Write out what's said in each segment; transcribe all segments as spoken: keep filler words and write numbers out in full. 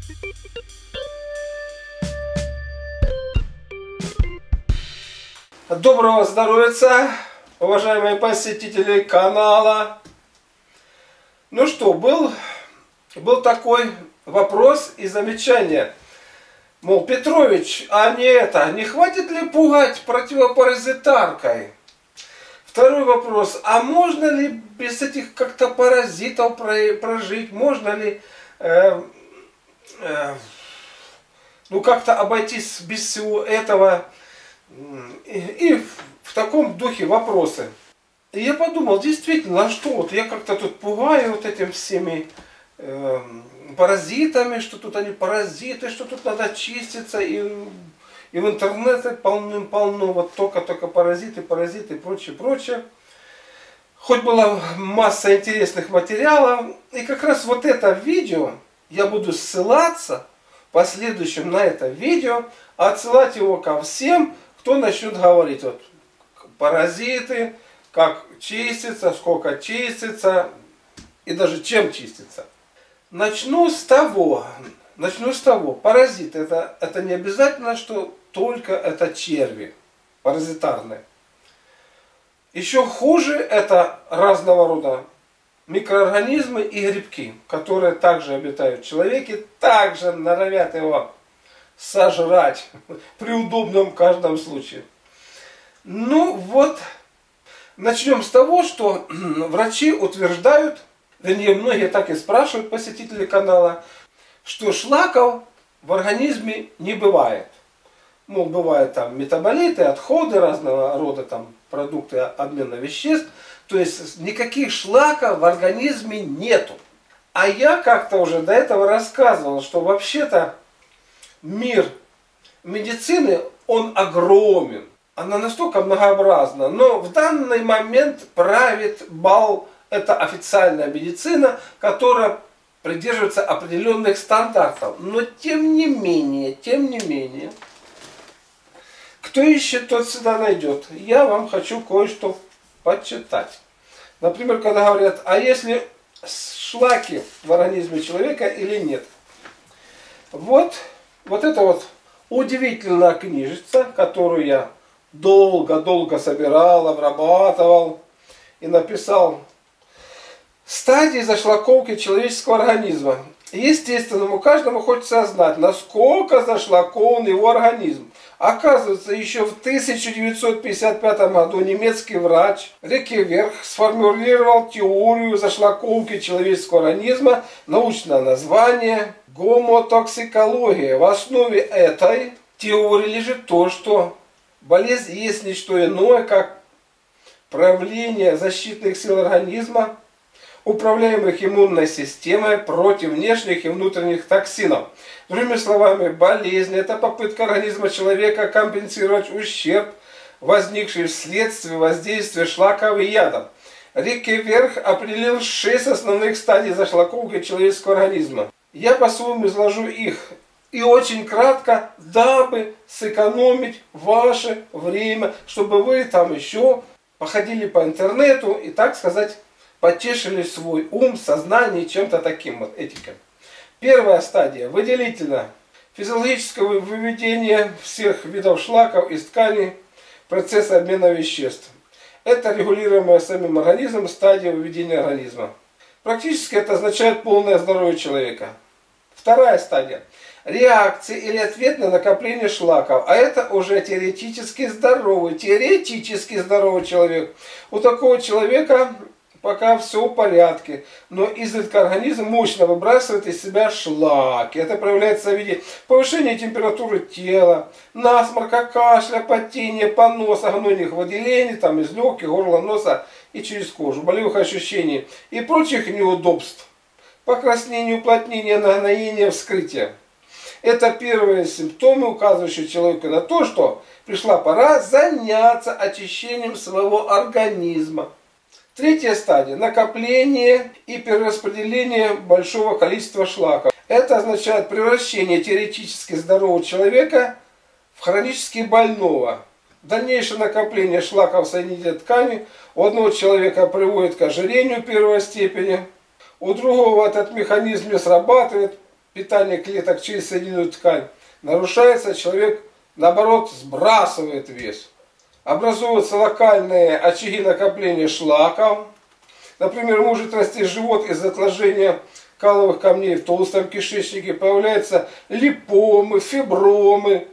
Доброго здоровья, уважаемые посетители канала. Ну что, был, был такой вопрос и замечание. Мол, Петрович, а не это, не хватит ли пугать противопаразитаркой? Второй вопрос, а можно ли без этих как-то паразитов прожить? Можно ли э, э, ну как-то обойтись без всего этого? И, и в, в таком духе вопросы. И я подумал, действительно, а что вот я как-то тут пугаю вот этим всеми э, паразитами, что тут они паразиты, что тут надо чиститься, и, и в интернете полным-полно, вот только-только паразиты, паразиты и прочее, прочее. Хоть была масса интересных материалов, и как раз вот это видео, я буду ссылаться в последующем на это видео, отсылать его ко всем, кто начнет говорить, вот, паразиты, как чиститься, сколько чиститься, и даже чем чиститься. Начну с того, начну с того, паразиты, это, это не обязательно, что только это черви паразитарные. Еще хуже это разного рода микроорганизмы и грибки, которые также обитают в человеке, также норовят его сожрать при удобном каждом случае. Ну вот, начнем с того, что врачи утверждают, вернее многие так и спрашивают посетители канала, что шлаков в организме не бывает. Мол, бывают там метаболиты, отходы разного рода, там продукты обмена веществ. То есть никаких шлаков в организме нету. А я как-то уже до этого рассказывал, что вообще-то мир медицины, он огромен. Она настолько многообразна. Но в данный момент правит бал, это официальная медицина, которая придерживается определенных стандартов. Но тем не менее, тем не менее, кто ищет, тот всегда найдет. Я вам хочу кое-что почитать. Например, когда говорят, а если шлаки в организме человека или нет? Вот. Вот это вот удивительная книжица, которую я долго-долго собирал, обрабатывал и написал. Стадии зашлаковки человеческого организма. Естественно, каждому хочется знать, насколько зашлакован его организм. Оказывается, еще в тысяча девятьсот пятьдесят пятом году немецкий врач Риккеверх сформулировал теорию зашлаковки человеческого организма, научное название гомотоксикология. В основе этой теории лежит то, что болезнь есть не что иное, как проявление защитных сил организма, управляемых иммунной системой против внешних и внутренних токсинов. Другими словами, болезнь – это попытка организма человека компенсировать ущерб, возникший вследствие воздействия шлаков и ядов. Риккеверх определил шесть основных стадий зашлаковки человеческого организма. Я по-своему изложу их и очень кратко, дабы сэкономить ваше время, чтобы вы там еще походили по интернету и, так сказать, потешили свой ум, сознание чем-то таким вот этикой. Первая стадия – выделительная. Физиологическое выведение всех видов шлаков из тканей, процесс обмена веществ. Это регулируемая самим организмом стадия выведения организма. Практически это означает полное здоровье человека. Вторая стадия – реакция или ответ на накопление шлаков. А это уже теоретически здоровый, теоретически здоровый человек. У такого человека пока все в порядке, но изредка организм мощно выбрасывает из себя шлаки. Это проявляется в виде повышения температуры тела, насморка, кашля, потения, поноса, гнойных выделений там, из легких, горла, носа и через кожу, болевых ощущений и прочих неудобств. Покраснение, уплотнение, нагноение, вскрытие. Это первые симптомы, указывающие человеку на то, что пришла пора заняться очищением своего организма. Третья стадия – накопление и перераспределение большого количества шлаков. Это означает превращение теоретически здорового человека в хронически больного. Дальнейшее накопление шлаков в соединительной ткани у одного человека приводит к ожирению первой степени, у другого этот механизм не срабатывает, питание клеток через соединительную ткань нарушается, человек, наоборот, сбрасывает вес. Образуются локальные очаги накопления шлаков. Например, может расти живот из отложения каловых камней в толстом кишечнике. Появляются липомы, фибромы,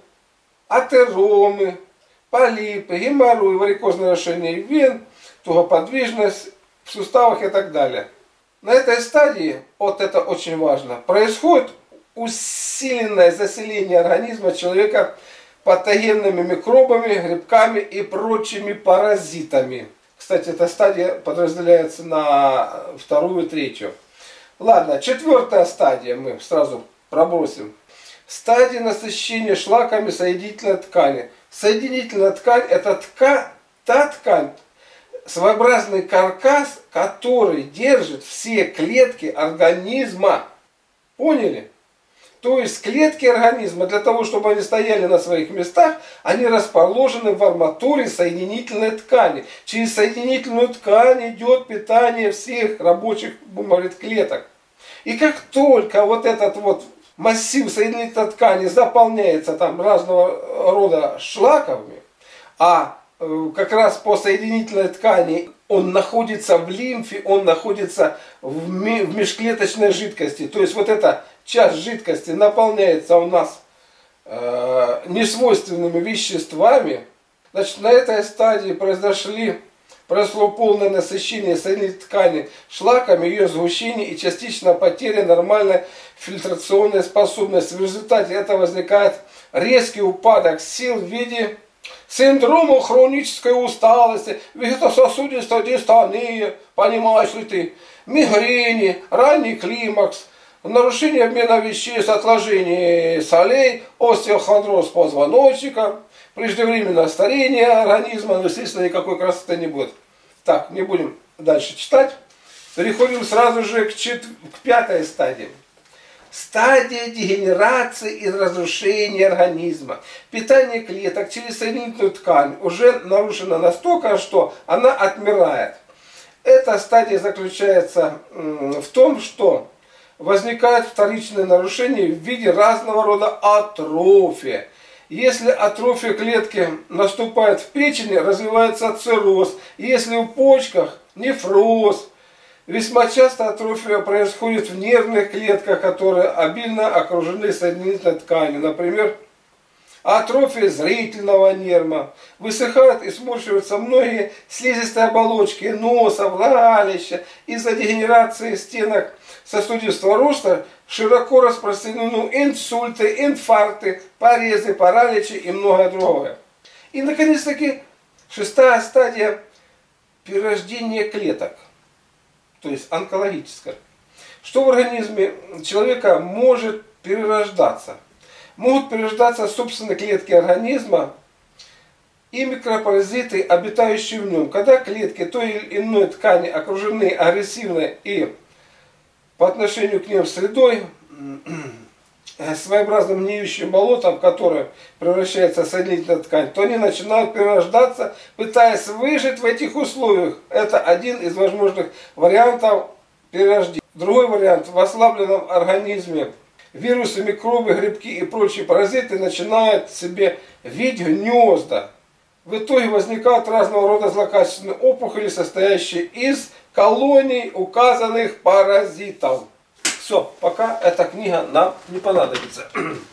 атеромы, полипы, геморрой, варикозное нарушение вен, тугоподвижность в суставах и так далее. На этой стадии, вот это очень важно, происходит усиленное заселение организма человека патогенными микробами, грибками и прочими паразитами. Кстати, эта стадия подразделяется на вторую и третью. Ладно, четвертая стадия мы сразу пробросим. Стадия насыщения шлаками соединительной ткани. Соединительная ткань — это тка, та ткань, своеобразный каркас, который держит все клетки организма. Поняли? То есть клетки организма, для того, чтобы они стояли на своих местах, они расположены в арматуре соединительной ткани. Через соединительную ткань идет питание всех рабочих, будем говорить, клеток. И как только вот этот вот массив соединительной ткани заполняется там разного рода шлаками, а как раз по соединительной ткани он находится в лимфе, он находится в межклеточной жидкости. То есть вот эта часть жидкости наполняется у нас э, несвойственными веществами. Значит, на этой стадии произошли, произошло полное насыщение соединительной ткани шлаками, ее сгущение и частичная потеря нормальной фильтрационной способности. В результате этого возникает резкий упадок сил в виде синдрома хронической усталости, вегетососудистой дистонии, понимаешь ли ты, мигрени, ранний климакс, нарушение обмена веществ, отложение солей, остеохондроз позвоночника, преждевременное старение организма, но, естественно, никакой красоты не будет. Так, не будем дальше читать. Переходим сразу же к, чет... к пятой стадии. Стадия дегенерации и разрушения организма. Питание клеток через соединительную ткань уже нарушено настолько, что она отмирает. Эта стадия заключается в том, что возникает вторичное нарушение в виде разного рода атрофии. Если атрофия клетки наступает в печени, развивается цирроз. Если в почках — нефроз. Весьма часто атрофия происходит в нервных клетках, которые обильно окружены соединительной тканью. Например, атрофия зрительного нерва. Высыхают и сморщиваются многие слизистые оболочки носа, влагалища. Из-за дегенерации стенок сосудистого роста широко распространены инсульты, инфаркты, порезы, параличи и многое другое. И, наконец-таки, шестая стадия перерождения клеток. То есть онкологическое. Что в организме человека может перерождаться? Могут перерождаться собственные клетки организма и микропаразиты, обитающие в нем. Когда клетки той или иной ткани окружены агрессивной и по отношению к ним средой, своеобразным гниющим болотом, в которое превращается соединительная ткань, то они начинают перерождаться, пытаясь выжить в этих условиях. Это один из возможных вариантов перерождения. Другой вариант: в ослабленном организме вирусы, микробы, грибки и прочие паразиты начинают себе вить гнезда. В итоге возникают разного рода злокачественные опухоли, состоящие из колоний указанных паразитов. Все, пока эта книга нам не понадобится.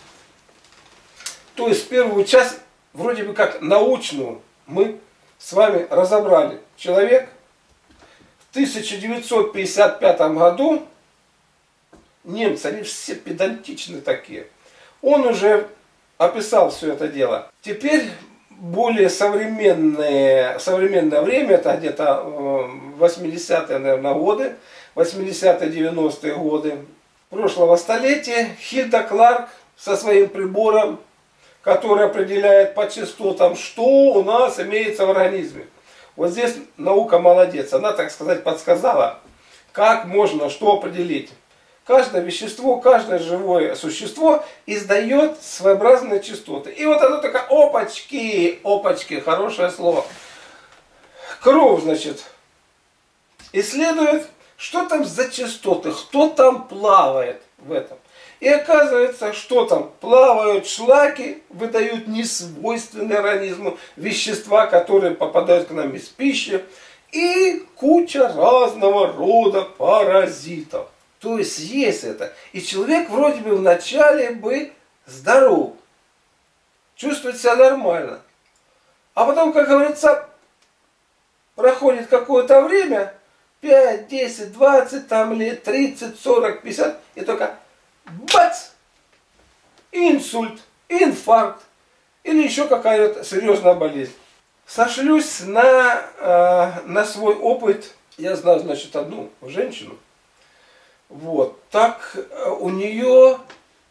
То есть первую часть, вроде бы как научную, мы с вами разобрали. Человек в тысяча девятьсот пятьдесят пятом году, немцы, они все педантичны такие, он уже описал все это дело. Теперь более современное, современное время, это где-то восьмидесятые, наверное, годы, восьмидесятые, девяностые годы прошлого столетия, Хильда Кларк со своим прибором, который определяет по частотам, что у нас имеется в организме. Вот здесь наука молодец, она, так сказать, подсказала, как можно что определить. Каждое вещество, каждое живое существо издает своеобразные частоты. И вот оно такое: опачки, опачки, хорошее слово. Кровь, значит, исследует, что там за частоты, кто там плавает. в этом. И оказывается, что там плавают шлаки, выдают несвойственные организму вещества, которые попадают к нам из пищи, и куча разного рода паразитов. То есть есть это. И человек вроде бы вначале бы здоров, чувствует себя нормально. А потом, как говорится, проходит какое-то время, пять, десять, двадцать там лет, тридцать, сорок, пятьдесят, и только бац! Инсульт, инфаркт или еще какая-то серьезная болезнь. Сошлюсь на, э, на свой опыт. Я знаю, значит, одну женщину. Вот. Так у нее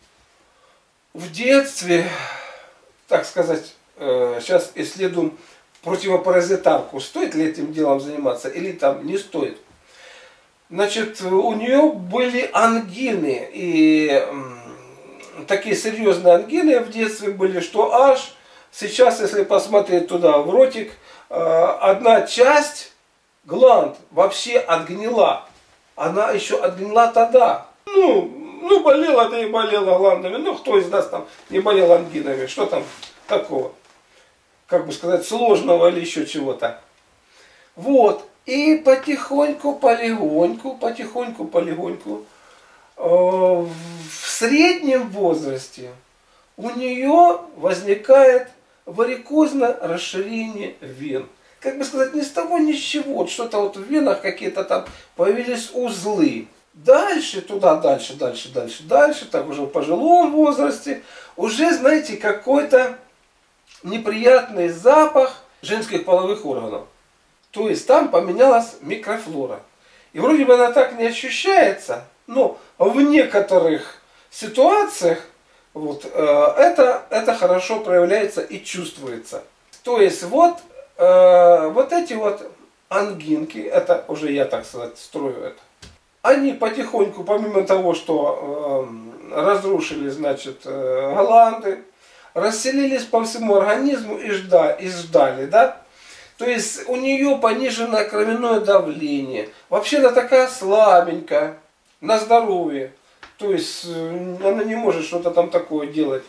в детстве, так сказать, э, сейчас исследуем противопаразитарку. Стоит ли этим делом заниматься или там не стоит. Значит, у нее были ангины. И э, такие серьезные ангины в детстве были, что аж сейчас, если посмотреть туда в ротик, э, одна часть гланд вообще отгнила. Она еще отгнила тогда. Ну, ну болела, да и болела гландами. Ну, кто из нас там не болел ангинами? Что там такого? Как бы сказать, сложного или еще чего-то. Вот. И потихоньку, полегоньку, потихоньку, полегоньку, э, в среднем возрасте у нее возникает варикозное расширение вен. Как бы сказать, ни с того ни с чего. Что-то вот в венах какие-то там появились узлы. Дальше, туда, дальше, дальше, дальше, дальше, так уже в пожилом возрасте, уже, знаете, какой-то неприятный запах женских половых органов. То есть там поменялась микрофлора. И вроде бы она так не ощущается, но в некоторых ситуациях вот, э, это, это хорошо проявляется и чувствуется. То есть вот, э, вот эти вот ангинки, это уже я, так сказать, строю это. Они потихоньку, помимо того, что э, разрушили, значит, э, гланды, расселились по всему организму и ждали, и ждали, да? То есть у нее пониженное кровяное давление. Вообще она такая слабенькая, на здоровье. То есть она не может что-то там такое делать.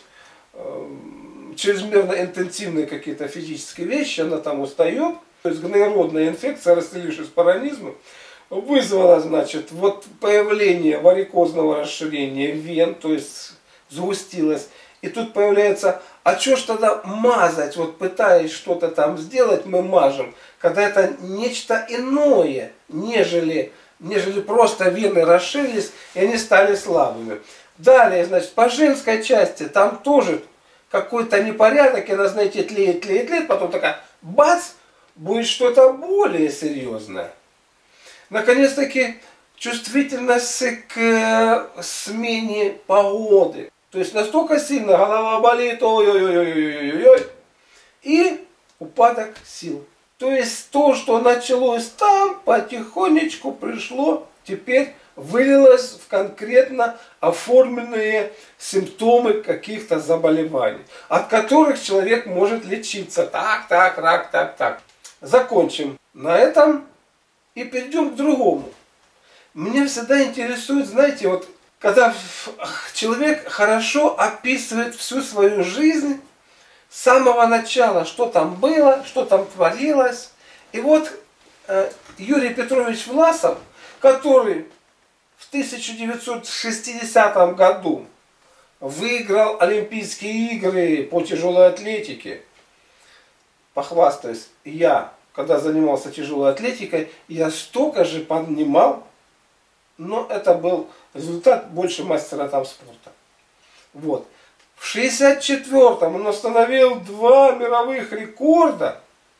Чрезмерно интенсивные какие-то физические вещи, она там устает. То есть гноеродная инфекция, расселившись по организму, вызвала, значит, вот появление варикозного расширения вен, то есть сгустилось. И тут появляется, а что ж тогда мазать, вот пытаясь что-то там сделать, мы мажем, когда это нечто иное, нежели, нежели просто вены расширились и они стали слабыми. Далее, значит, по женской части там тоже какой-то непорядок, и она, знаете, тлеет, тлеет, тлеет, потом такая, бац, будет что-то более серьезное. Наконец-таки чувствительность к смене погоды. То есть настолько сильно голова болит, ой-ой-ой-ой-ой-ой-ой, и упадок сил. То есть то, что началось там, потихонечку пришло, теперь вылилось в конкретно оформленные симптомы каких-то заболеваний, от которых человек может лечиться. Так, так, так, так, так. Закончим на этом и перейдем к другому. Меня всегда интересует, знаете, вот когда человек хорошо описывает всю свою жизнь, с самого начала, что там было, что там творилось. И вот э, Юрий Петрович Власов, который в тысяча девятьсот шестидесятом году выиграл Олимпийские игры по тяжелой атлетике, похвастаюсь, я, когда занимался тяжелой атлетикой, я столько же поднимал, но это был результат больше мастера там спорта. Вот. В шестьдесят четвёртом он установил два мировых рекорда.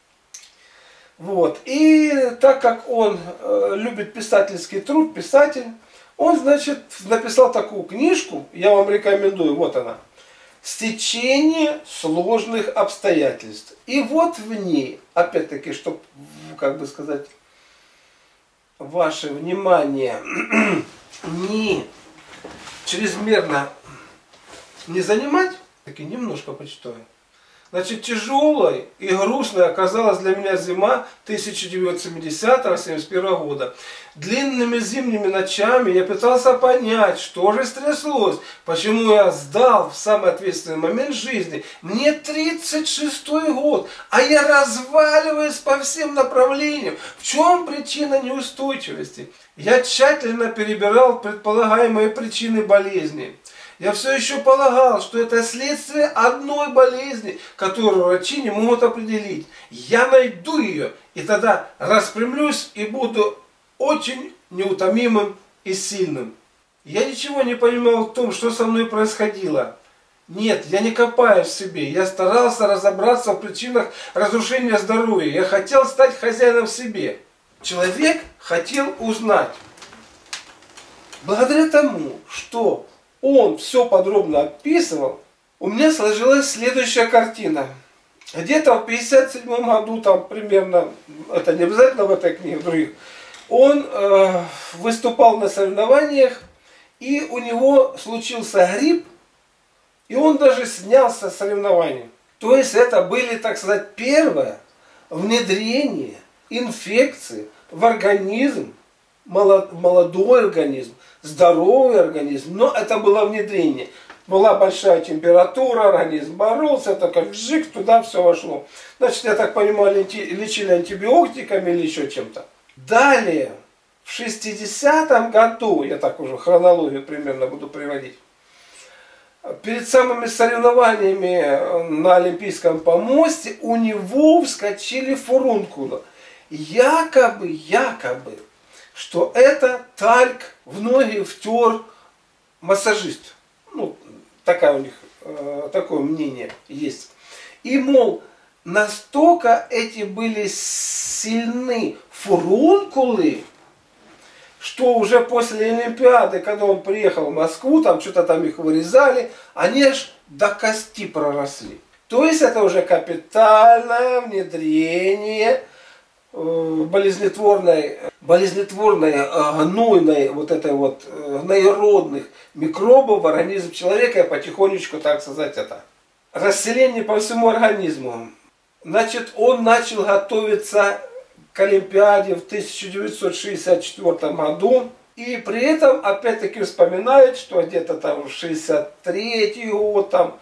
Вот. И так как он э, любит писательский труд, писатель, он, значит, написал такую книжку, я вам рекомендую, вот она. «Стечение сложных обстоятельств». И вот в ней, опять-таки, чтобы, как бы сказать, ваше внимание не чрезмерно не занимать, таки немножко почитаю. Значит, тяжелой и грустной оказалась для меня зима тысяча девятьсот семидесятого — семьдесят первого года. Длинными зимними ночами я пытался понять, что же стряслось, почему я сдал в самый ответственный момент жизни. Мне тридцать шестой год, а я разваливаюсь по всем направлениям. В чем причина неустойчивости? Я тщательно перебирал предполагаемые причины болезни. Я все еще полагал, что это следствие одной болезни, которую врачи не могут определить. Я найду ее, и тогда распрямлюсь и буду очень неутомимым и сильным. Я ничего не понимал в том, что со мной происходило. Нет, я не копаюсь в себе. Я старался разобраться в причинах разрушения здоровья. Я хотел стать хозяином в себе. Человек хотел узнать. Благодаря тому, что он все подробно описывал, у меня сложилась следующая картина. Где-то в пятьдесят седьмом году, там примерно, это не обязательно в этой книге, в других, он э, выступал на соревнованиях, и у него случился грипп, и он даже снялся с соревнований. То есть это были, так сказать, первое внедрение инфекции в организм, молодой организм, здоровый организм, но это было внедрение. Была большая температура, организм боролся, это как вжик, туда все вошло. Значит, я так понимаю, лечили антибиотиками или еще чем-то. Далее, в шестидесятом году, я так уже хронологию примерно буду приводить, перед самыми соревнованиями на Олимпийском помосте у него вскочили фурункулы. Якобы, якобы, что это тальк в ноги втер массажист. Ну, такая у них, э, такое мнение есть. И, мол, настолько эти были сильны фурункулы, что уже после Олимпиады, когда он приехал в Москву, там что-то там их вырезали, они аж до кости проросли. То есть это уже капитальное внедрение болезнетворной, болезнетворной, гнойной, вот этой вот гноеродных микробов в организм человека, и потихонечку, так сказать, это расселение по всему организму. Значит, он начал готовиться к Олимпиаде в тысяча девятьсот шестьдесят четвёртом году, и при этом, опять-таки, вспоминает, что где-то там шестьдесят третий год, там,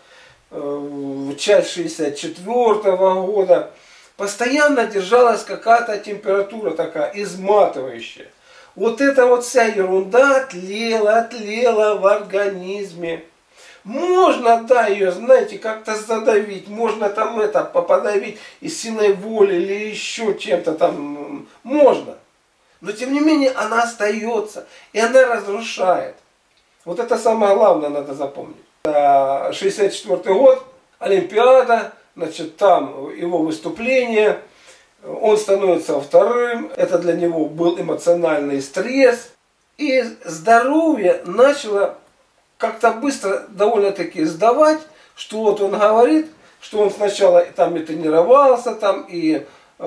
э, часть шестьдесят четвёртого года, постоянно держалась какая-то температура такая, изматывающая. Вот эта вот вся ерунда тлела, тлела в организме. Можно, да, ее, знаете, как-то задавить, можно там это, подавить и силой воли или еще чем-то там, можно. Но тем не менее она остается, и она разрушает. Вот это самое главное надо запомнить. шестьдесят четвёртый год, Олимпиада. Значит, там его выступление, он становится вторым, это для него был эмоциональный стресс. И здоровье начало как-то быстро довольно-таки сдавать, что вот он говорит, что он сначала там и тренировался, там и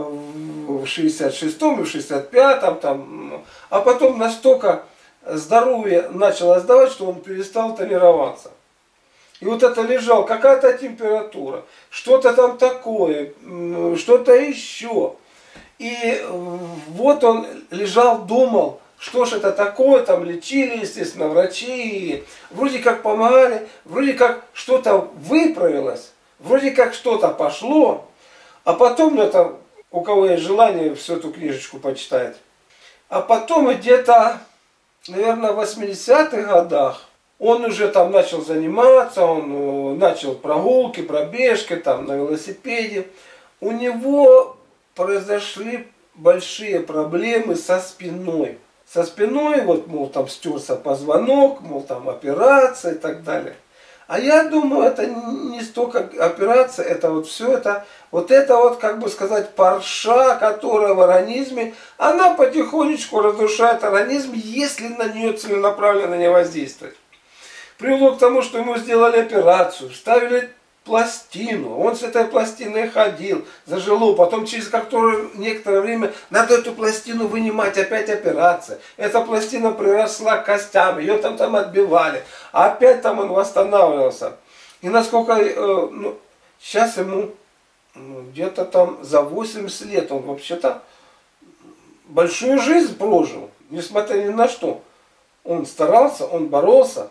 в шестьдесят шестом, и в шестьдесят пятом, там, а потом настолько здоровье начало сдавать, что он перестал тренироваться. И вот это лежал, какая-то температура, что-то там такое, что-то еще. И вот он лежал, думал, что ж это такое, там лечили, естественно, врачи, вроде как помогали, вроде как что-то выправилось, вроде как что-то пошло, а потом, ну это, у кого есть желание, всю эту книжечку почитать, а потом где-то, наверное, в восьмидесятых годах, он уже там начал заниматься, он начал прогулки, пробежки там на велосипеде. У него произошли большие проблемы со спиной. Со спиной, вот, мол, там стерся позвонок, мол, там операция и так далее. А я думаю, это не столько операция, это вот все это, вот это вот, как бы сказать, парша, которая в организме, она потихонечку разрушает организм, если на нее целенаправленно не воздействовать. Привело к тому, что ему сделали операцию, вставили пластину, он с этой пластиной ходил, зажило, потом через которое некоторое время надо эту пластину вынимать, опять операция. Эта пластина приросла к костям, ее там, там отбивали, а опять там он восстанавливался. И насколько, э, ну, Сейчас ему где-то там за восемьдесят лет. Он вообще-то большую жизнь прожил, несмотря ни на что. Он старался, он боролся.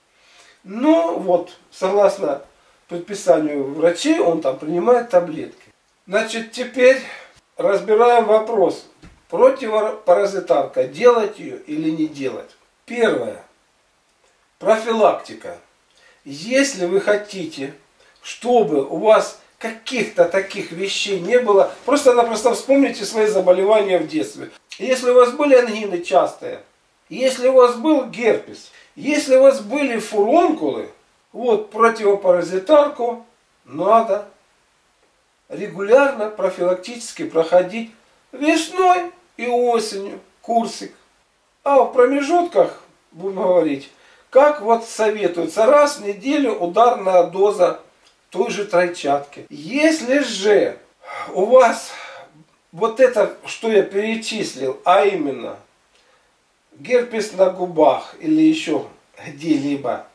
Но вот, согласно предписанию врачей, он там принимает таблетки. Значит, теперь разбираем вопрос. Противопаразитарка, делать ее или не делать? Первое. Профилактика. Если вы хотите, чтобы у вас каких-то таких вещей не было, просто-напросто вспомните свои заболевания в детстве. Если у вас были ангины частые, если у вас был герпес, если у вас были фурункулы, вот противопаразитарку надо регулярно, профилактически проходить весной и осенью курсик. А в промежутках, будем говорить, как вот советуется, раз в неделю ударная доза той же тройчатки. Если же у вас вот это, что я перечислил, а именно герпес на губах или еще где-либо,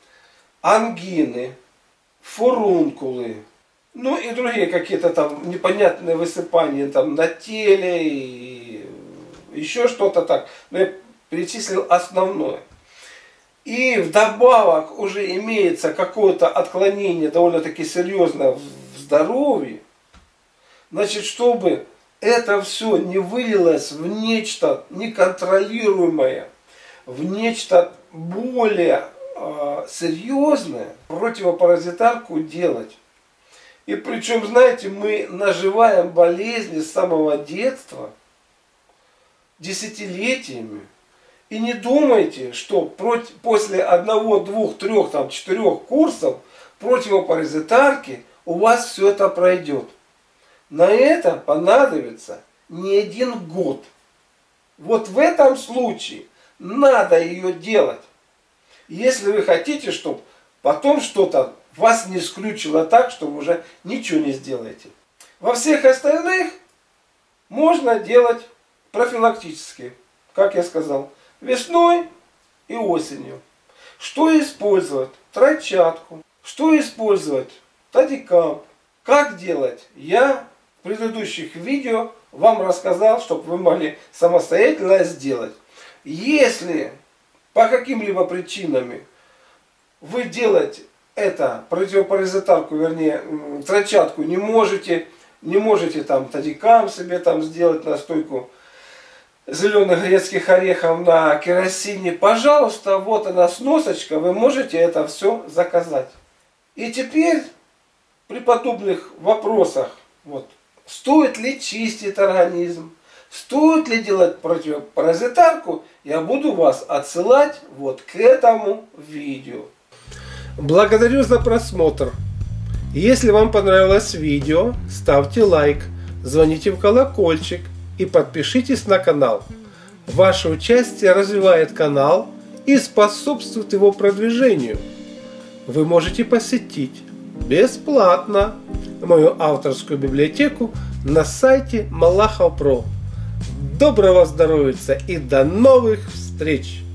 ангины, фурункулы, ну и другие какие-то там непонятные высыпания там на теле и еще что-то так. Но я перечислил основное. И вдобавок уже имеется какое-то отклонение довольно-таки серьезное в здоровье. Значит, чтобы это все не вылилось в нечто неконтролируемое, в нечто более э, серьезное, противопаразитарку делать. И причем, знаете, мы наживаем болезни с самого детства, десятилетиями. И не думайте, что против, после одного, двух, трех, там, четырех курсов противопаразитарки у вас все это пройдет. На это понадобится не один год. Вот в этом случае надо ее делать. Если вы хотите, чтобы потом что-то вас не скрючило так, что вы уже ничего не сделаете. Во всех остальных можно делать профилактически, как я сказал, весной и осенью. Что использовать? Тройчатку. Что использовать? Тадикамп. Как делать? Я в предыдущих видео вам рассказал, чтобы вы могли самостоятельно сделать. Если по каким-либо причинам вы делать это, противопаразитарку, вернее, тройчатку, не можете, не можете там тадикамп себе там сделать, настойку зеленых грецких орехов на керосине, пожалуйста, вот она сносочка, вы можете это все заказать. И теперь при подобных вопросах, вот, стоит ли чистить организм, стоит ли делать противопаразитарку, я буду вас отсылать вот к этому видео. Благодарю за просмотр. Если вам понравилось видео, ставьте лайк, звоните в колокольчик и подпишитесь на канал. Ваше участие развивает канал и способствует его продвижению. Вы можете посетить бесплатно мою авторскую библиотеку на сайте Малахов точка про. Доброго здоровья и до новых встреч!